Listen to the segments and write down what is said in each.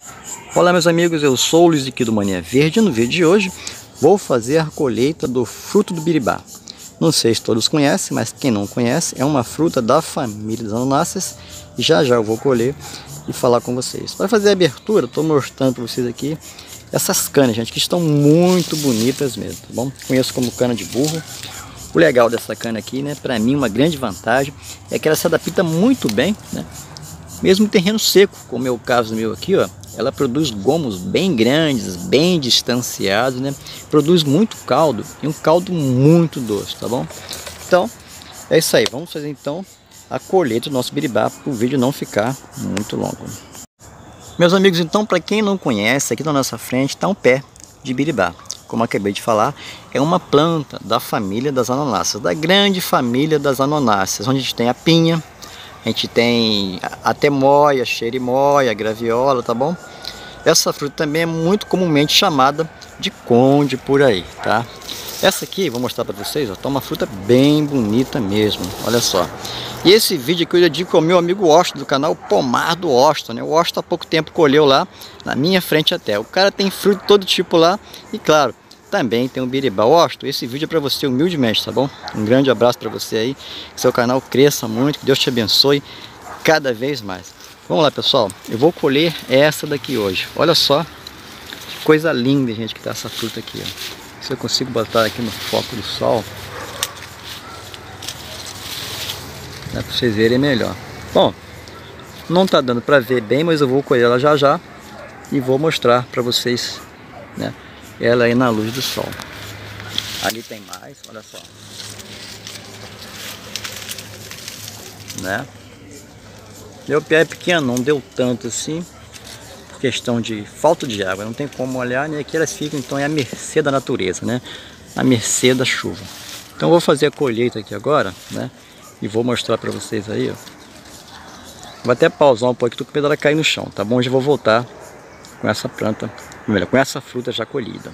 Olá meus amigos, eu sou o Luiz aqui do Mania Verde e no vídeo de hoje vou fazer a colheita do fruto do biribá. Não sei se todos conhecem, mas quem não conhece é uma fruta da família das anonáceas e já eu vou colher e falar com vocês. Para fazer a abertura, estou mostrando para vocês aqui essas canas, gente, que estão muito bonitas mesmo, tá bom? Conheço como cana de burro. O legal dessa cana aqui, né, para mim uma grande vantagem é que ela se adapta muito bem, né? Mesmo em terreno seco, como é o caso meu aqui, ó, ela produz gomos bem grandes, bem distanciados, né? Produz muito caldo e um caldo muito doce, tá bom? Então, é isso aí. Vamos fazer então a colheita do nosso biribá para o vídeo não ficar muito longo. Meus amigos, então, para quem não conhece, aqui na nossa frente está um pé de biribá. Como eu acabei de falar, é uma planta da família das anonáceas, da grande família das anonáceas, onde a gente tem a pinha, a gente tem a temoia, xerimoia, graviola, tá bom? Essa fruta também é muito comumente chamada de conde por aí, tá? Essa aqui, vou mostrar para vocês, ó, tá uma fruta bem bonita mesmo, olha só. E esse vídeo aqui eu dedico ao meu amigo Washington, do canal Pomar do Washington, né? O Washington há pouco tempo colheu lá, na minha frente até. O cara tem fruto de todo tipo lá e, claro, também tem um biribá. Washington, esse vídeo é para você humildemente, tá bom? Um grande abraço para você aí, que seu canal cresça muito, que Deus te abençoe cada vez mais. Vamos lá, pessoal, eu vou colher essa daqui hoje. Olha só que coisa linda, gente, que tá essa fruta aqui, ó. Se eu consigo botar aqui no foco do sol, dá para vocês verem melhor. Bom, não tá dando para ver bem, mas eu vou colher ela já já e vou mostrar para vocês, né, ela aí na luz do sol. Ali tem mais, olha só, né? Meu pé é pequeno, não deu tanto assim, por questão de falta de água, não tem como olhar, né? Aqui elas ficam então à mercê da natureza, né? À mercê da chuva. Então eu vou fazer a colheita aqui agora, né? E vou mostrar para vocês aí, ó. Vou até pausar um pouco, tô com medo dela cair no chão, tá bom? Já vou voltar com essa planta, melhor, com essa fruta já colhida.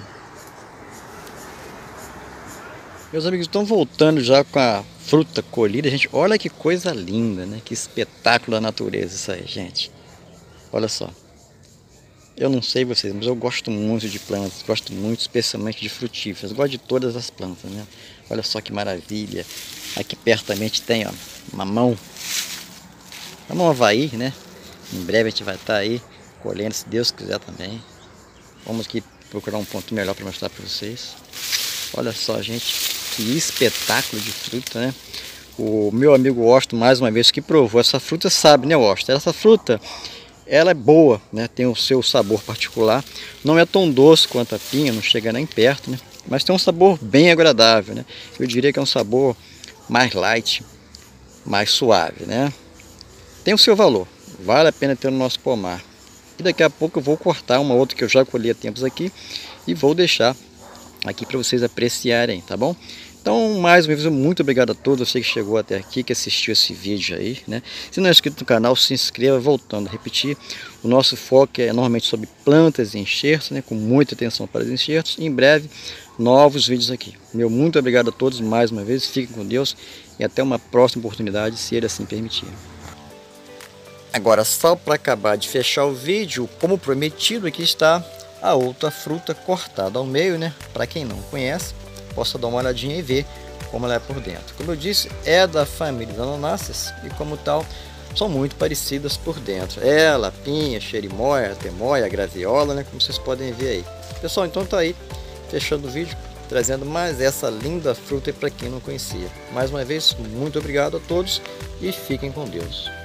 Meus amigos, estão voltando já com a fruta colhida, gente. Olha que coisa linda, né? Que espetáculo da natureza isso aí, gente. Olha só. Eu não sei vocês, mas eu gosto muito de plantas, gosto muito especialmente de frutíferas. Gosto de todas as plantas, né? Olha só que maravilha. Aqui perto também tem, ó, mamão. Mamão Havaí, né? Em breve a gente vai estar aí colhendo, se Deus quiser também. Vamos aqui procurar um ponto melhor para mostrar para vocês. Olha só, gente, que espetáculo de fruta, né? O meu amigo Washington, mais uma vez, que provou essa fruta, sabe, né, Washington? Essa fruta, ela é boa, né? Tem o seu sabor particular. Não é tão doce quanto a pinha, não chega nem perto, né? Mas tem um sabor bem agradável, né? Eu diria que é um sabor mais light, mais suave, né? Tem o seu valor, vale a pena ter no nosso pomar. E daqui a pouco eu vou cortar uma outra que eu já colhi há tempos aqui e vou deixar aqui para vocês apreciarem, tá bom? Então, mais uma vez, muito obrigado a todos, você que chegou até aqui, que assistiu esse vídeo aí, né? Se não é inscrito no canal, se inscreva. Voltando a repetir, o nosso foco é normalmente sobre plantas e enxertos, né? Com muita atenção para os enxertos. Em breve, novos vídeos aqui. Meu muito obrigado a todos mais uma vez, fiquem com Deus e até uma próxima oportunidade, se Ele assim permitir. Agora, só para acabar de fechar o vídeo, como prometido, aqui está a outra fruta cortada ao meio, né? Para quem não conhece, possa dar uma olhadinha e ver como ela é por dentro. Como eu disse, é da família das anonáceas e, como tal, são muito parecidas por dentro. Ela, a pinha, xerimoia, a temoia, a graviola, né? Como vocês podem ver aí. Pessoal, então tá aí, fechando o vídeo, trazendo mais essa linda fruta para quem não conhecia. Mais uma vez, muito obrigado a todos e fiquem com Deus.